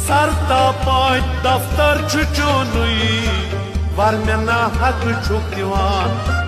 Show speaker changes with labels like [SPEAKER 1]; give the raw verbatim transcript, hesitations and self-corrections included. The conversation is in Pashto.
[SPEAKER 1] سر تا پای دفتر چو چونوی ور منا حق چوک دیوان